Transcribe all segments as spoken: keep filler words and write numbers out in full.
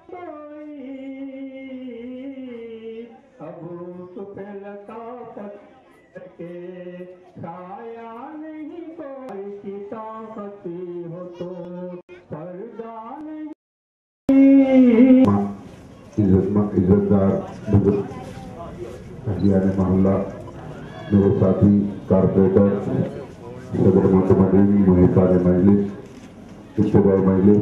छाया नहीं कोई की ताकती हो तो पर्दा नहीं। इज्जतदार बुजुर्ग हजियाने मोहल्ला, मेरे साथी कारपोरेटर, सदर मंत्री, मुहिबान मजलिस, इब्तिदाई मजलिस,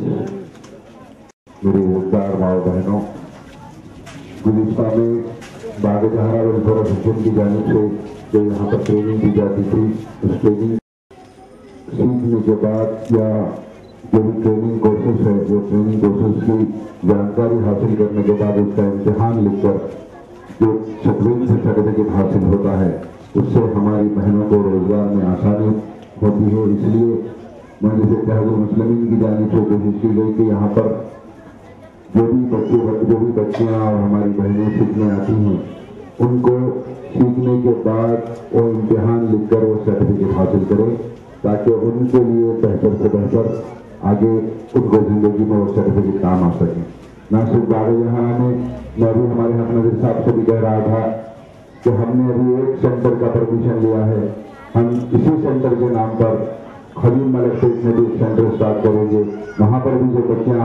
मेरे इज्जतदार माओ बहनों, गुलिस्तान में बाग ए जहां आरा हुकूमत की जानिब से जो यहाँ पर ट्रेनिंग दी जाती थी, उस ट्रेनिंग सीखने के बाद या जो भी ट्रेनिंग कोर्सेस है, वो ट्रेनिंग कोर्सेस की जानकारी हासिल करने के बाद उसका इम्तिहान लिखकर जो सर्टिफिकेट हासिल होता है, उससे हमारी बहनों को रोजगार में आसानी होती है। इसलिए मजलिस इत्तेहाद मुस्लिमीन की जानिब से कोशिश की गई कि यहाँ पर जो भी बच्चे जो भी बच्चियाँ और हमारी बहनें सीखने आती हैं, उनको सीखने के बाद वो इम्तिहान लिखकर वो सर्टिफिकेट हासिल करें, ताकि उनके लिए बेहतर से बेहतर आगे उनको जिंदगी में वो सर्टिफिकेट काम आ सके। ना सिर्फ बाग ए जहां में, मैं अभी हमारे हक नज़ीर साहब से भी कह रहा था कि हमने अभी एक सेंटर का परमिशन लिया है, हम इसी सेंटर के नाम पर खलील मलक शेख में भी एक सेंटर स्टार्ट करेंगे। वहाँ पर भी जो बच्चियाँ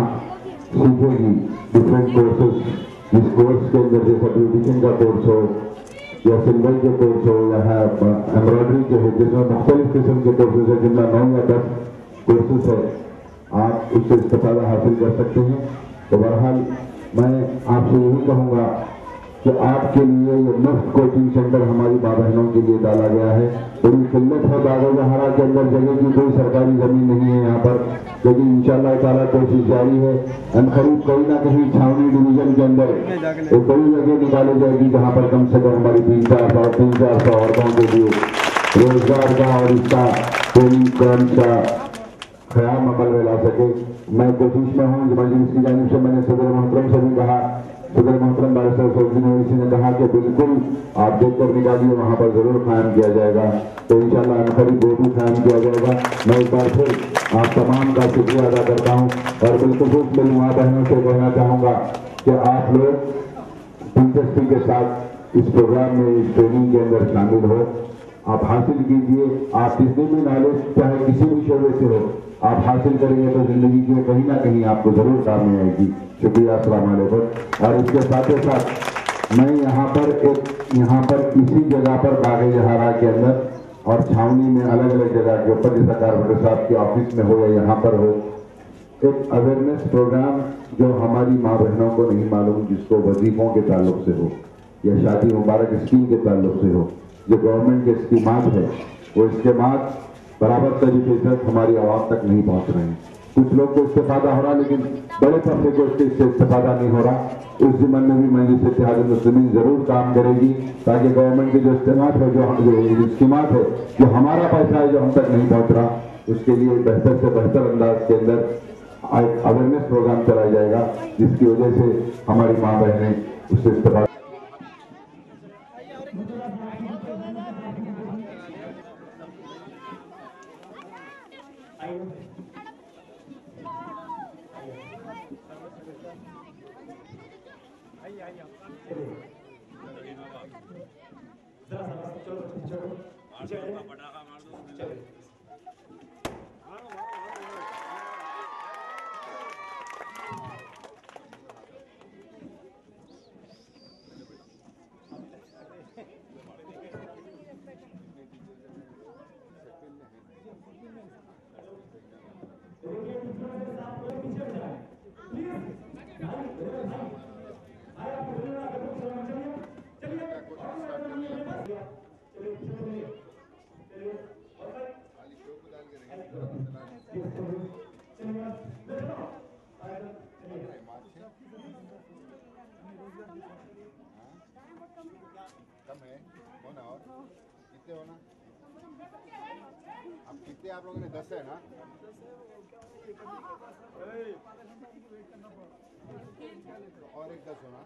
सीखेगी डिफरेंट कोर्सेस, जिस कोर्स के अंदर जैसा ब्यूटिशियन का कोर्स हो या सिल्वर के कोर्स हो या एम्ब्रॉयडरी के हो, जिसमें मुख्तलिफ किस्म के कोर्सेज है, जिनमें नौ या दस कोर्सेज है, आप उससे इस्तेफादा हासिल कर सकते हैं। तो बहरहाल मैं आपसे यही कहूँगा कि आपके लिए ये मुफ्त कोचिंग सेंटर हमारी माँ बहनों के लिए डाला गया है। बड़ी किल्लत है बाग ए जहां आरा के अंदर, जगह की कोई सरकारी जमीन नहीं है यहाँ पर, लेकिन इंशाअल्लाह ताला कोशिश जारी है। हम करीब कहीं ना कहीं छावनी डिवीजन के अंदर एक बड़ी जगह निकाली जाएगी, जहाँ पर कम से कम हमारी तीन चार सौ तीन चार सौ औरतों के लिए रोजगार का और इसका ट्रेनिंग कैंप का ख्याल अमल में ला सके। मैं कोशिश में हूँ। मजलिस की जानिब से मैंने सदर मोहतरम से भी कहा, सदर मोहतरम बारिस्टर फौजी ओवैसी ने कहा कि बिल्कुल आप देखकर निकालिए, वहाँ पर जरूर कायम किया जाएगा। तो इंशाअल्लाह अनकरीब वो भी कायम किया जाएगा। मैं एक बार फिर आप तमाम का शुक्रिया अदा करता हूँ और बिल्खुसूस मेरी माँ बहनों से कहना चाहूँगा कि आप लोग दिलचस्पी के साथ इस प्रोग्राम में, इस ट्रेनिंग के अंदर शामिल हो, आप हासिल कीजिए। आप जितनी भी नॉलेज चाहे किसी भी शोबे से हो, आप हासिल करेंगे तो जिंदगी में कहीं ना कहीं आपको जरूर काम में आएगी। शुक्रिया, अस्सलाम वालेकुम। और इसके साथ ही साथ मैं यहाँ पर एक यहाँ पर इसी जगह पर बाग ए जहां आरा के अंदर और छावनी में अलग अलग जगह के ऊपर, जैसा कारपोरेटर साहब के ऑफिस में हो या यहाँ पर हो, एक अवेयरनेस प्रोग्राम जो हमारी माँ बहनों को नहीं मालूम, जिसको वजीफों के ताल्लुक से हो या शादी मुबारक स्कीम के ताल्लुक से हो, जो गवर्नमेंट के स्कीमात है, वो स्कीमात बराबर तरीके से हमारी आवाम तक नहीं पहुंच रहे हैं। कुछ लोग को इस्तेफादा हो रहा, लेकिन बड़े तबके को इससे इस्तेफादा नहीं हो रहा। उस जिम्मन में भी मजलिस इत्तेहाद मुस्लिमीन जरूर काम करेगी, ताकि गवर्नमेंट की जो स्कीमात है, जो जो स्कीमात है, जो हमारा पैसा है, जो हम तक नहीं पहुंच रहा, उसके लिए बेहतर से बेहतर अंदाज के अंदर एक अवेयरनेस प्रोग्राम चलाया जाएगा, जिसकी वजह से हमारी माँ बहनें उससे इस्तेफादा। कम है होना और कितने होना? अब कितने आप लोगों ने दस है ना? और एक दस होना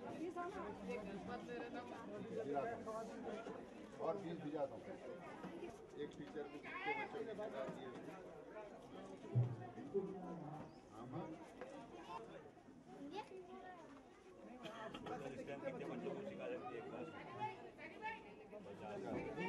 और फीस भिजाता हूँ। एक टीचर को कितने बच्चों की भिजा दिए? हाँ इस टाइम कितने बच्चों को सिखा सकती है एक क्लास में?